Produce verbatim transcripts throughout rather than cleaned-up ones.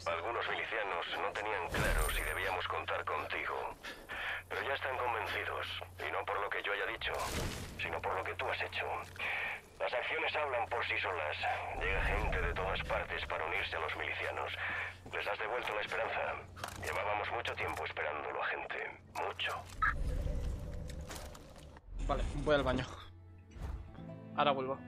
Algunos milicianos no tenían claro si debíamos contar contigo. Pero ya están convencidos. Y no por lo que yo haya dicho, sino por lo que tú has hecho. Las acciones hablan por sí solas. Llega gente de todas partes para unirse a los milicianos. Les has devuelto la esperanza. Llevábamos mucho tiempo esperándolo, agente. Mucho. Vale, voy al baño. Ahora vuelvo.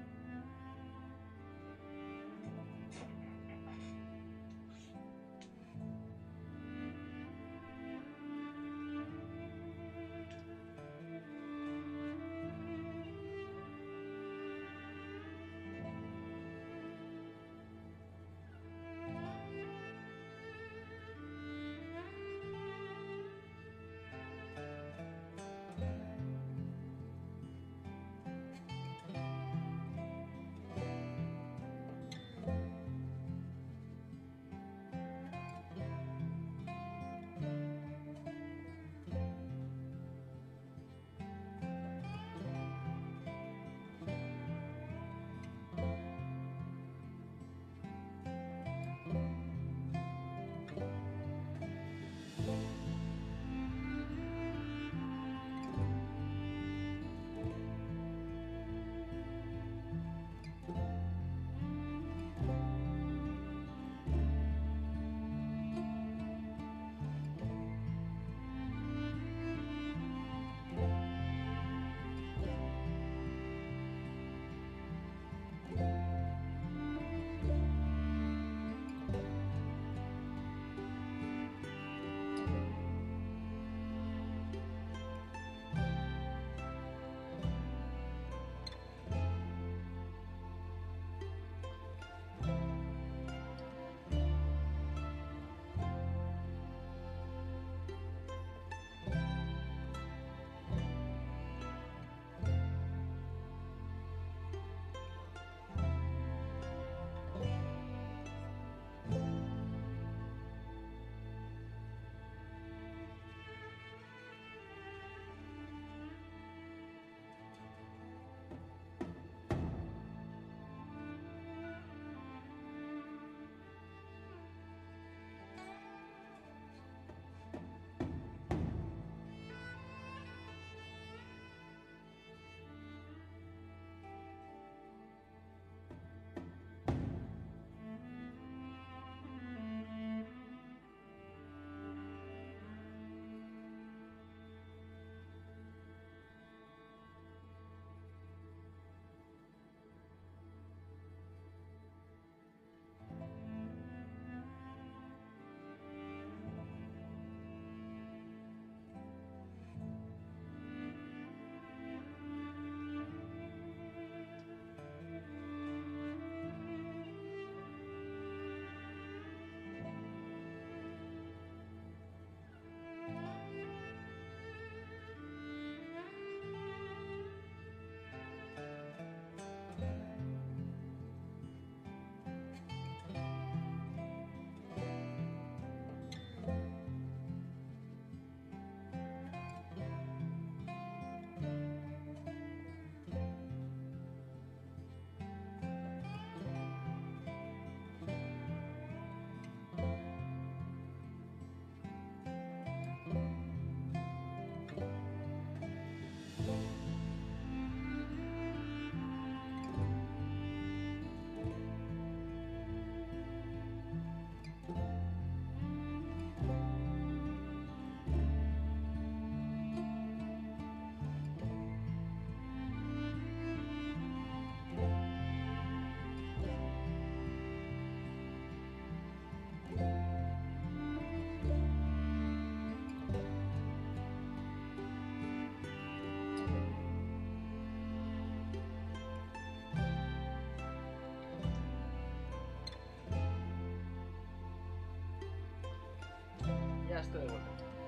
Ya estoy de vuelta.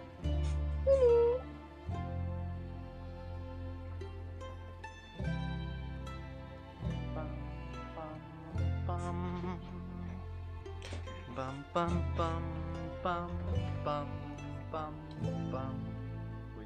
Pam, pam, pam, pam, pam, pam, pam. Uy.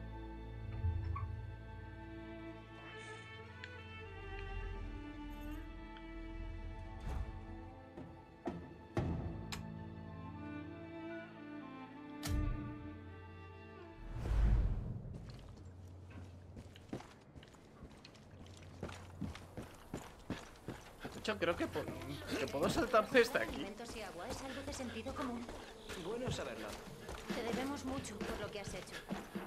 hecho, creo que, po que puedo saltar desde aquí. Alimentos y agua es algo de sentido común. Bueno saberlo. Te debemos mucho por lo que has hecho.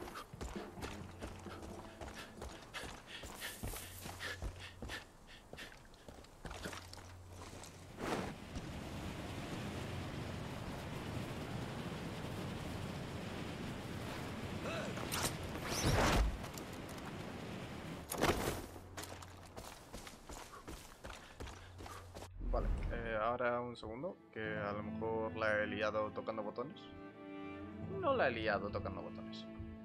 Vale, eh, ahora un segundo, que a lo mejor la he liado tocando botones. No la he liado tocando botones.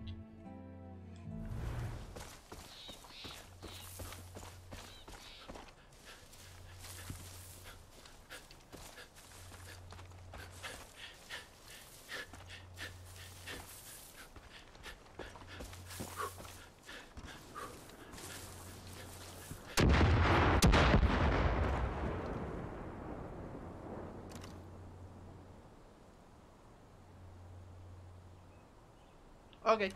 Ok.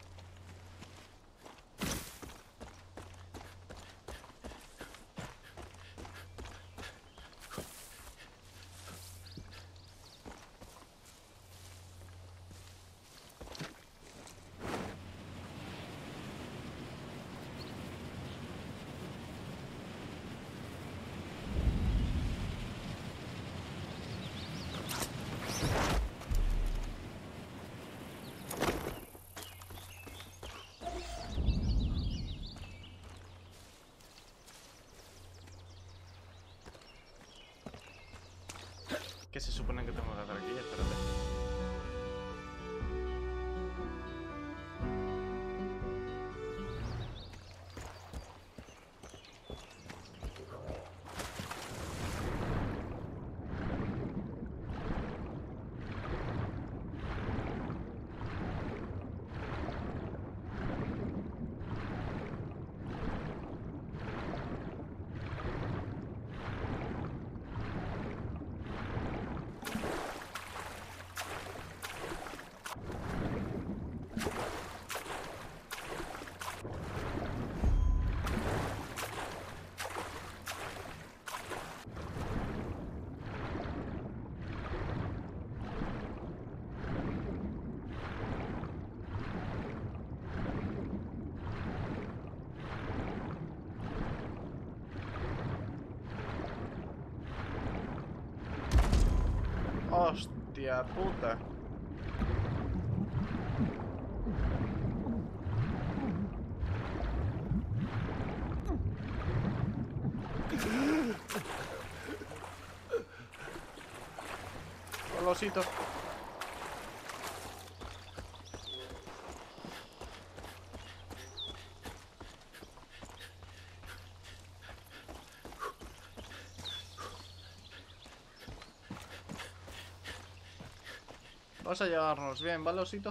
¿Qué se supone que tengo que hacer aquí? Espérate. Hostia puta. Olosito. Vamos a llevarnos bien, ¿vale, osito?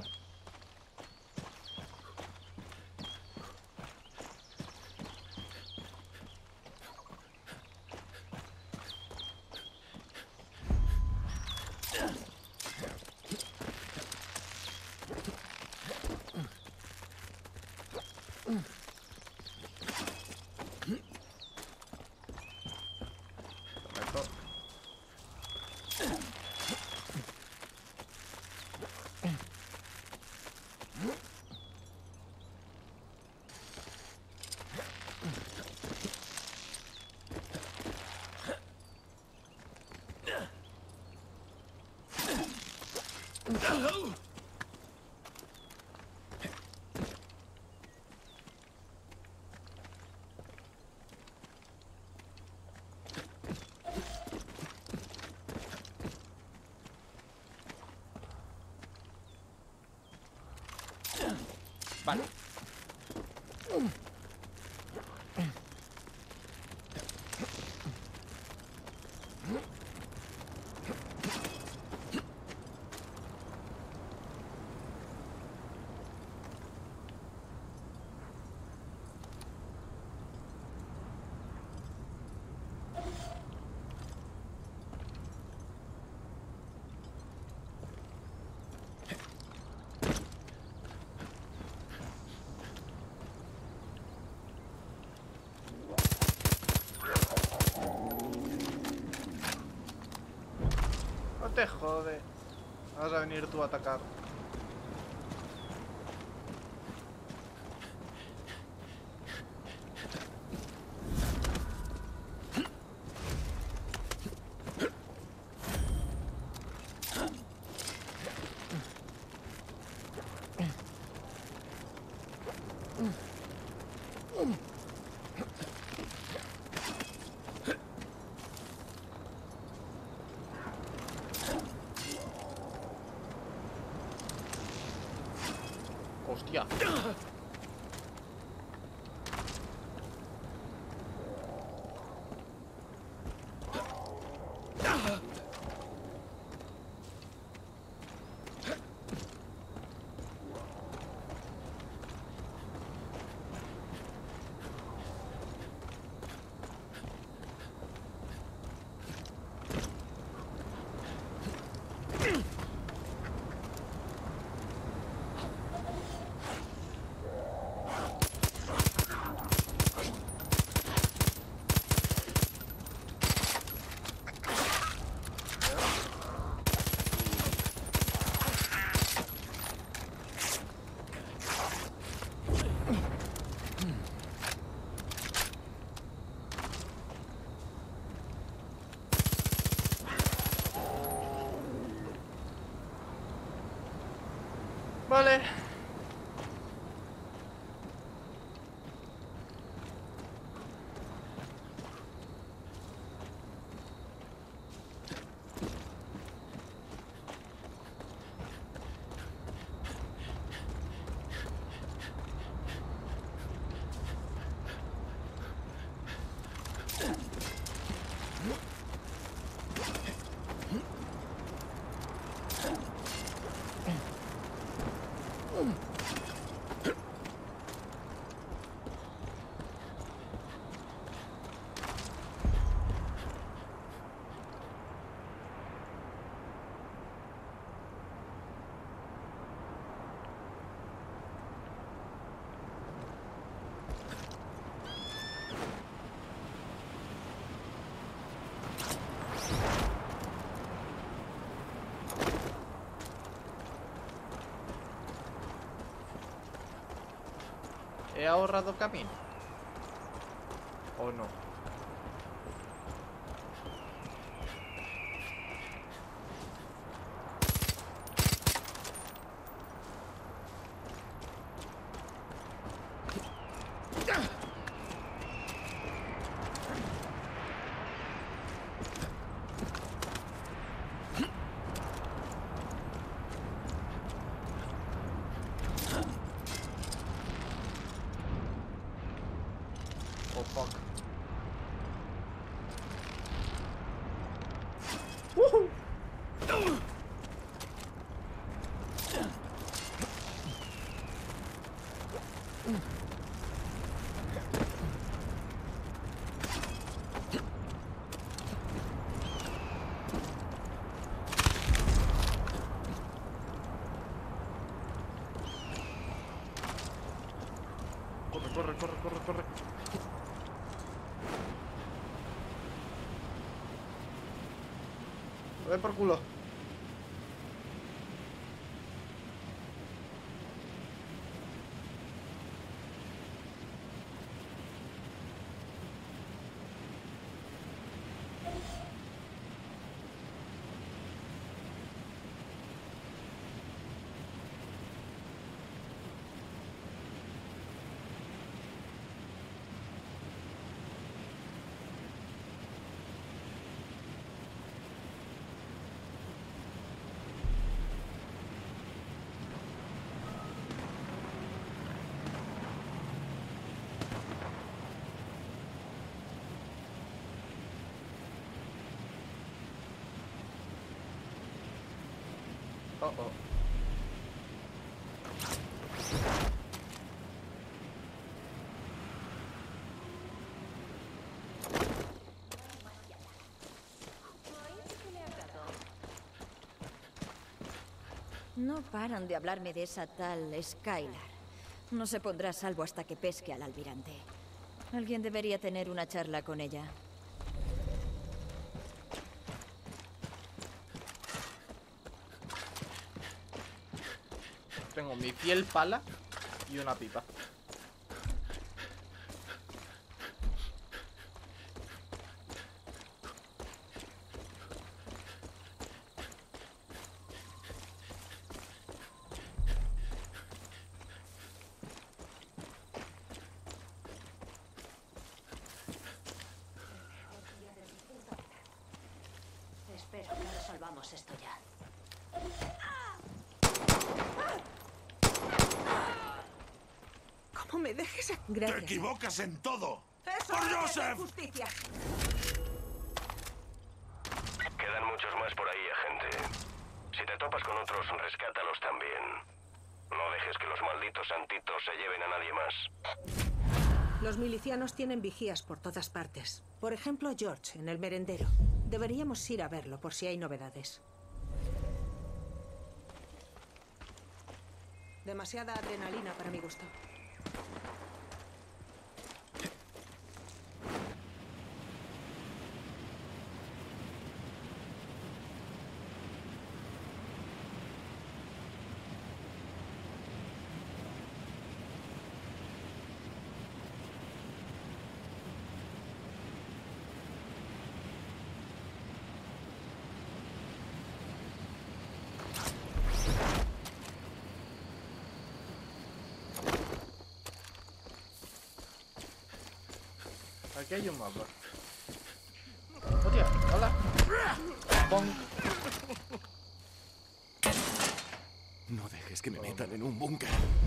Perfecto. Vale. te jode. Vas a venir tú a atacar. Hostia. Vale. ¿He ahorrado camino? ¿O no? Oh, fuck. Woohoo! Corre, corre, corre, corre, corre. Ve por culo. Oh, oh. No paran de hablarme de esa tal Skylar. No se pondrá a salvo hasta que pesque al almirante. Alguien debería tener una charla con ella. Tengo mi fiel pala y una pipa. Espero que resolvamos esto ya. ¿Cómo me dejes a... ¡Te Gracias. equivocas en todo! ¡Eso ¡Por es Joseph! justicia! Quedan muchos más por ahí, agente. Si te topas con otros, rescátalos también. No dejes que los malditos santitos se lleven a nadie más. Los milicianos tienen vigías por todas partes. Por ejemplo, George, en el merendero. Deberíamos ir a verlo por si hay novedades. Demasiada adrenalina para mi gusto. Aquí hay un mapa. Hostia, hola. Bonk. No dejes que me metan en un búnker.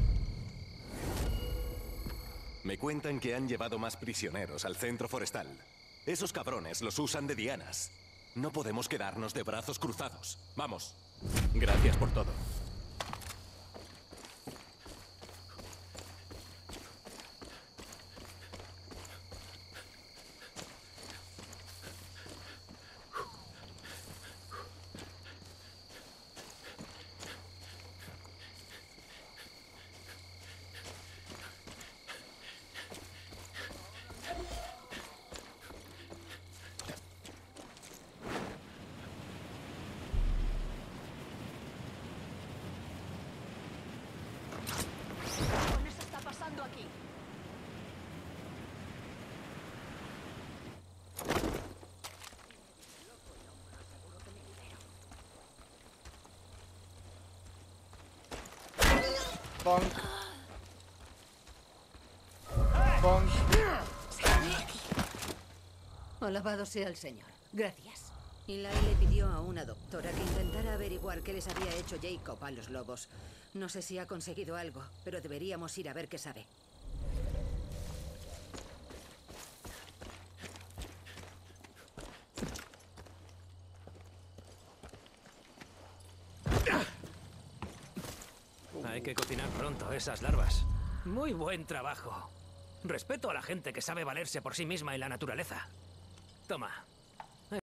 Me cuentan que han llevado más prisioneros al centro forestal. Esos cabrones los usan de dianas. No podemos quedarnos de brazos cruzados. Vamos. Gracias por todo. ¿Qué está pasando aquí? Bonk. Bonk. Alabado sea el Señor. Gracias. Eli le pidió a una doctora que intentara averiguar qué les había hecho Jacob a los lobos. No sé si ha conseguido algo, pero deberíamos ir a ver qué sabe. Hay que cocinar pronto esas larvas. Muy buen trabajo. Respeto a la gente que sabe valerse por sí misma en la naturaleza. Toma,